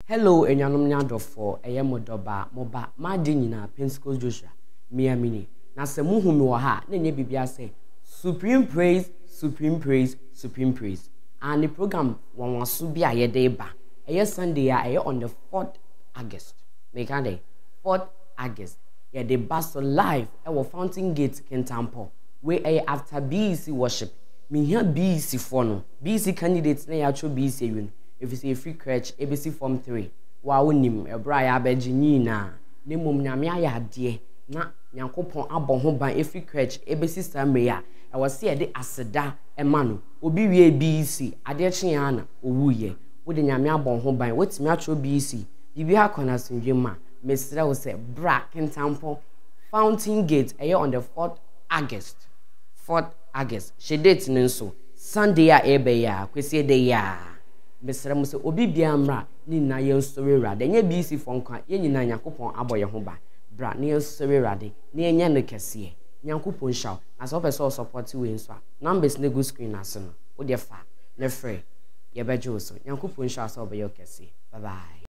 Hello, enyanom nyadofo, modoba, moba, madi nyina Pentecost Joshua Miamini. Na se muhu mi wa ha, na nye bibia se supreme praise, supreme praise, supreme praise. And the program wanwasu bi ayede ba. Eye Sunday a eye on the 4th August. Make day 4th August. Yeah, the bus live our Fountain Gate Kintampo. Where eye after BEC worship. Me here BEC for no. BEC candidates na ya cho BEC yun. If you say free crutch, ABC Form 3. Wa wonim ebra ya abeji nyina. Ne mom nyame ayade na Nyankopon abon ho ban free crutch ABC Samuel ya. E wo se de aseda ema no. Obi wie BEC ade kye ana owuye. Wo de nyame abon ho ban wetimi atro BEC. Bibi ha kona sundwema. Mesra wo se bra Kintampo Fountain Gate on the 4th August. 4th August. She date nso Sunday a ebe ya kwesi de ya. Mesra mo se obi bia mra ni na ye story rade nya BC fonka ye nyina Nyankopon aboye ho ba bra ne ye story rade ne enya ne kese Nyankopon shaw as of person support we nso numbers ne go screen aso no wo de fa ne free ye beje so Nyankopon shaw so obe ye kese. Bye bye.